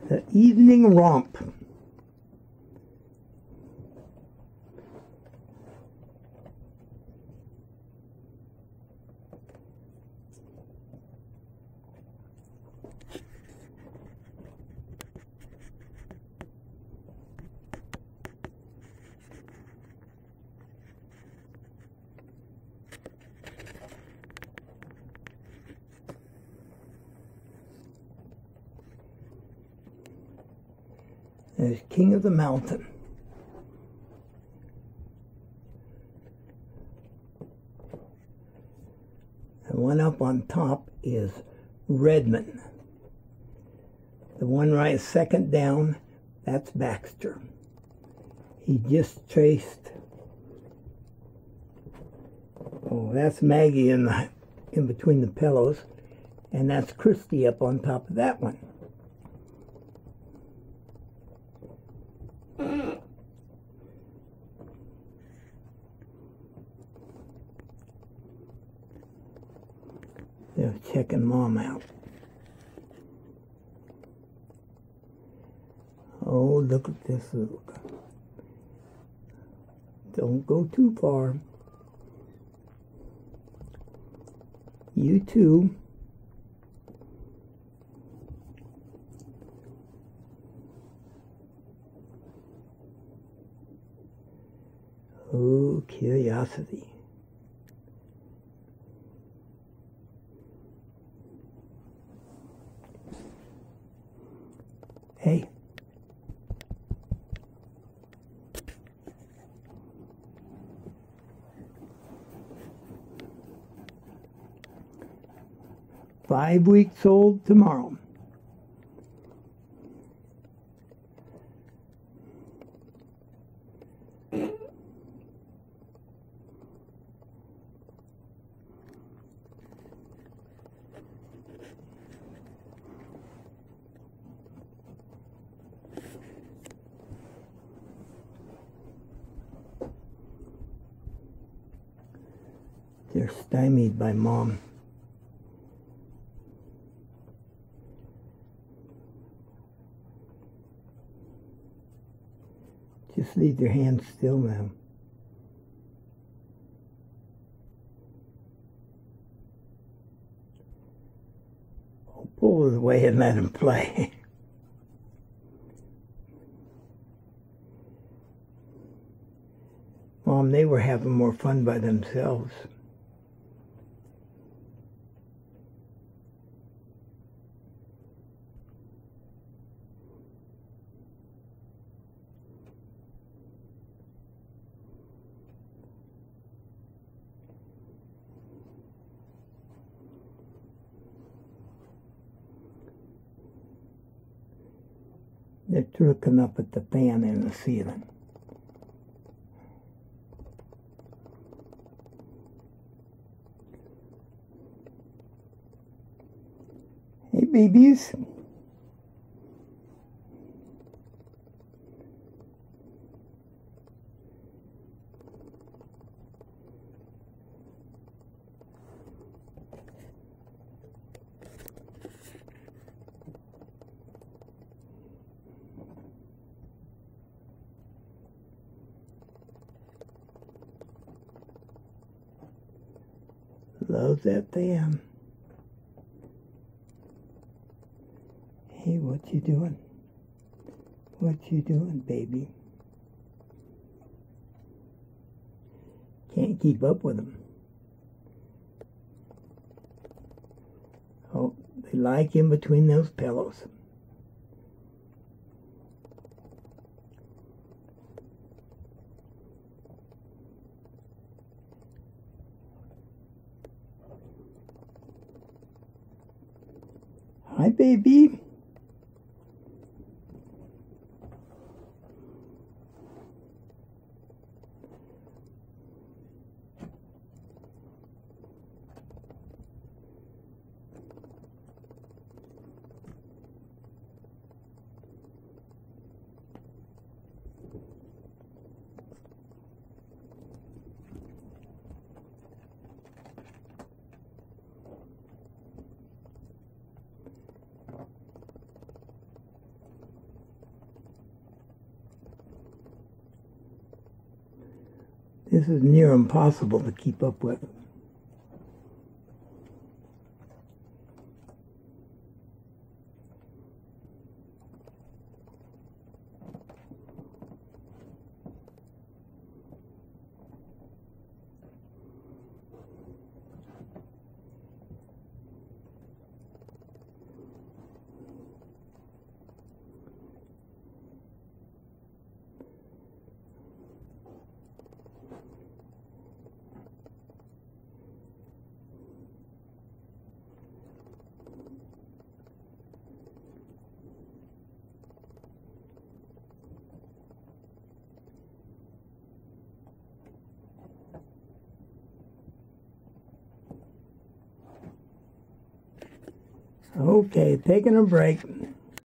The evening romp. There's King of the Mountain. The one up on top is Redmond. The one right second down, that's Baxter. He just traced. Oh, that's Maggie in between the pillows, and that's Christy up on top of that one. They're checking Mom out. Oh, look at this look. Don't go too far. You too. Oh, curiosity. Hey. Five weeks old tomorrow. They're stymied by Mom. Just leave their hands still now. I'll pull it away and let them play. Mom, they were having more fun by themselves. They're looking up at the fan in the ceiling. Hey, babies. Love that fan. Hey, what you doing? What you doing, baby? Can't keep up with them. Oh, they like in between those pillows. Hi, baby. This is near impossible to keep up with. Okay, taking a break.